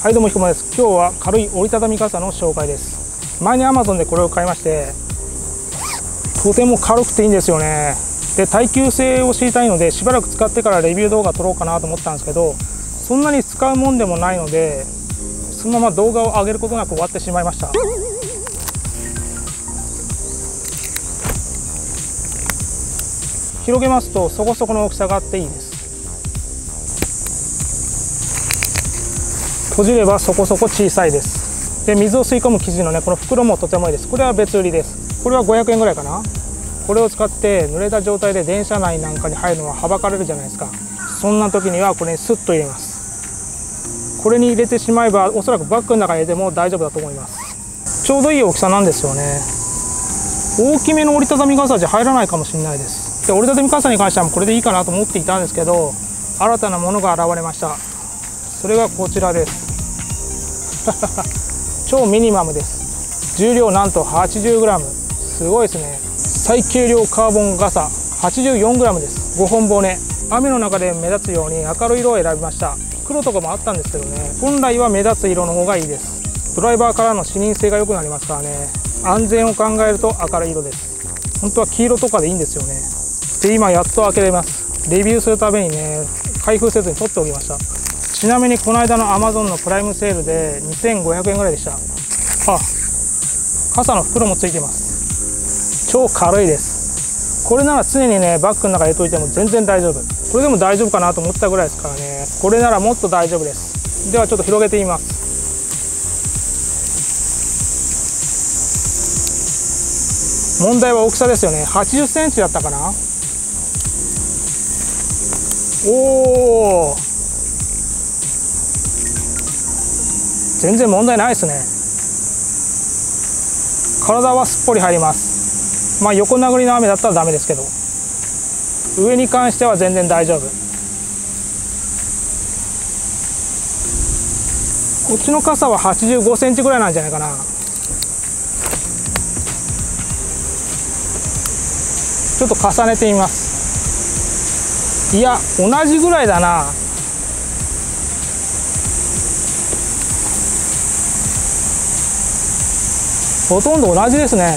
はいどうもひこまです。今日は軽い折りたたみ傘の紹介です。前に Amazon でこれを買いまして、とても軽くていいんですよね。で、耐久性を知りたいのでしばらく使ってからレビュー動画撮ろうかなと思ったんですけど、そんなに使うもんでもないのでそのまま動画を上げることなく終わってしまいました。広げますとそこそこの大きさがあっていいです。閉じればそこそこ小さいです。で、水を吸い込む生地のね、この袋もとてもいいです。これは別売りです。これは500円ぐらいかな。これを使って濡れた状態で電車内なんかに入るのははばかれるじゃないですか。そんな時にはこれにスッと入れます。これに入れてしまえばおそらくバッグの中に入れても大丈夫だと思います。ちょうどいい大きさなんですよね。大きめの折りたたみ傘じゃ入らないかもしれないです。で、折りたたみ傘に関してはこれでいいかなと思っていたんですけど、新たなものが現れました。それがこちらです。超ミニマムです。重量なんと 80g。 すごいですね。最軽量カーボン傘 84g です。5本骨。雨の中で目立つように明るい色を選びました。黒とかもあったんですけどね、本来は目立つ色の方がいいです。ドライバーからの視認性が良くなりますからね。安全を考えると明るい色です。本当は黄色とかでいいんですよね。で、今やっと開けれます。レビューするためにね、開封せずに取っておきました。ちなみにこの間の Amazon のプライムセールで2500円ぐらいでした。あ、傘の袋もついてます。超軽いです。これなら常にね、バッグの中に入れといても全然大丈夫。これでも大丈夫かなと思ったぐらいですからね。これならもっと大丈夫です。ではちょっと広げてみます。問題は大きさですよね。80センチだったかな。おー、全然問題ないですね。体はすっぽり入ります。まあ横殴りの雨だったらダメですけど、上に関しては全然大丈夫。こっちの傘は85センチぐらいなんじゃないかな。ちょっと重ねてみます。いや、同じぐらいだな。ほとんど同じですね。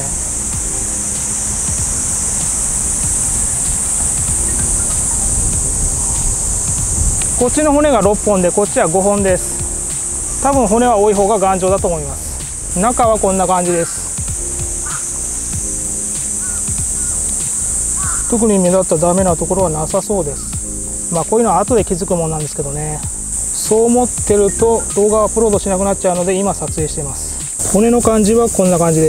こっちの骨が6本でこっちは5本です。多分骨は多い方が頑丈だと思います。中はこんな感じです。特に目立ったダメなところはなさそうです。まあこういうのは後で気づくもんなんですけどね。そう思ってると動画をアップロードしなくなっちゃうので今撮影しています。骨の感じはこんな感じです。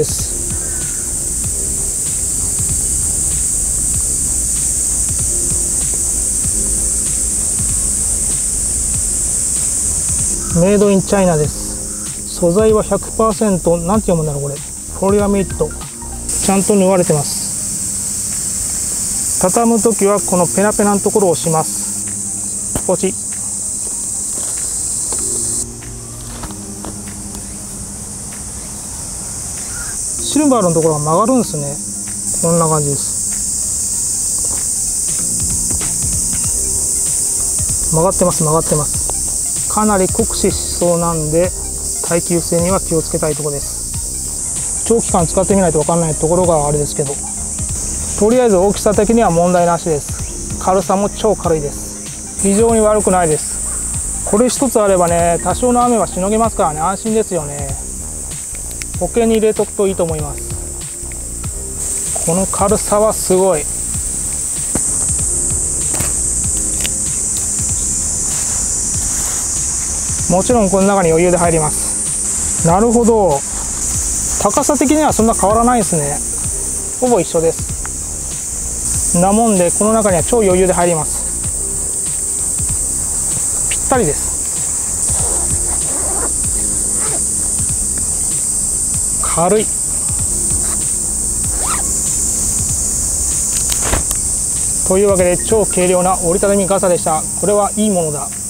メイドインチャイナです。素材は 100%、 なんて読むんだろうこれ。フォリアミッド。ちゃんと縫われてます。畳むときはこのペナペナのところを押します。ポチ。シルバーのところが曲がるんですね。こんな感じです。曲がってます、曲がってます。かなり酷使しそうなんで耐久性には気をつけたいところです。長期間使ってみないと分かんないところがあれですけど、とりあえず大きさ的には問題なしです。軽さも超軽いです。非常に悪くないです。これ一つあればね、多少の雨はしのげますからね、安心ですよね。ポケに入れとくといいと思います。この軽さはすごい。もちろんこの中に余裕で入ります。なるほど。高さ的にはそんな変わらないですね。ほぼ一緒です。なもんでこの中には超余裕で入ります。ぴったりです。軽い。というわけで超軽量な折りたたみ傘でした。これはいいものだ。